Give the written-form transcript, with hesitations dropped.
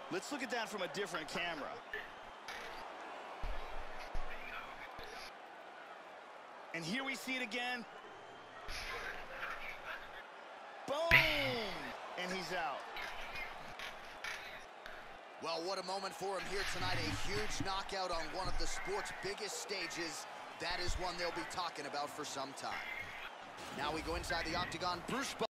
Let's look at that from a different camera. And here we see it again. Boom! And he's out. Well, what a moment for him here tonight. A huge knockout on one of the sport's biggest stages. That is one they'll be talking about for some time. Now we go inside the octagon. Bruce